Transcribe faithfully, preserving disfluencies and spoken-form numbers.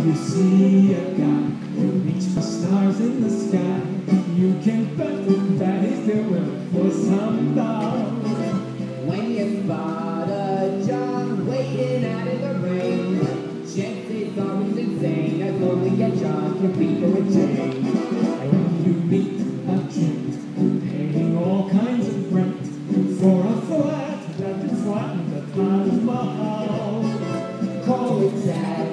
you see a guy who reaches for stars in the sky, you can bet that he's doing it for some love. When you spot a job waiting out in the rain, chances are it's insane, as only a job can be for a change. When you meet a gent paying all kinds of rent for a flat that is flattened the Taj Mahal, Call it sad.